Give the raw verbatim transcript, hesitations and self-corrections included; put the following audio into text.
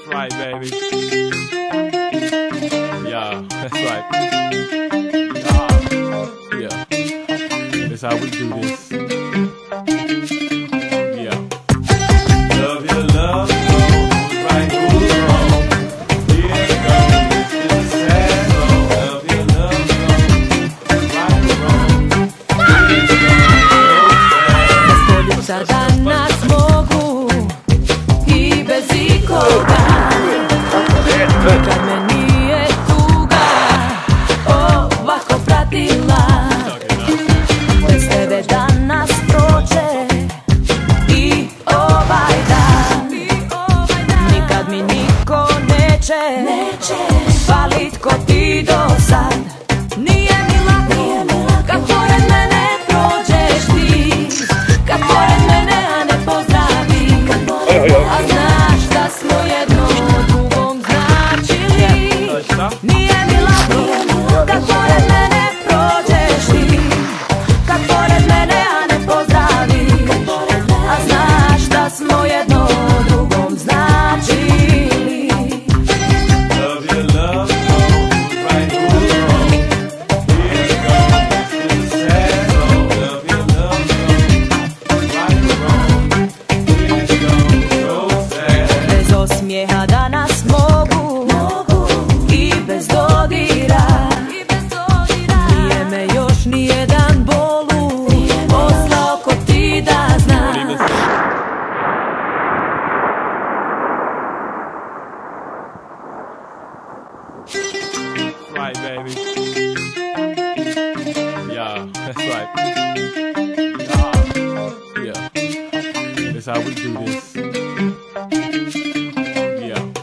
right, baby. Yeah, that's right. Yeah, yeah. That's how we do this. Yeah. Love your love, goes right through the wrong. Here it goes, it's just a sad song. Love your love, goes right through the wrong. Here it goes, so sad. Sada nas mogu i bez ikoga, kad me nije tuga ovako pratila. Bez tebe danas prođe i ovaj dan, nikad mi niko neće falit ko ti do sad. Nije mi lako kad pored mene prođeš ti, kad pored mene a ne pozdravi, a znaš da smo jedno drugom značili. Nije mi lako kad pored mene prođeš ti, kad pored mene a ne pozdravi, a znaš da smo jedno drugom značili. Love your love, goes right through the wrong. Here it goes, it's just a sad song. Love your love, goes right through the wrong. Here it goes, so sad. Bez osmijeha danas mogu i bez dodira, nije me još nijedan bolu poslao ko ti da znaš. Right, baby. Yeah, that's right. Yeah, yeah. That's how we do this.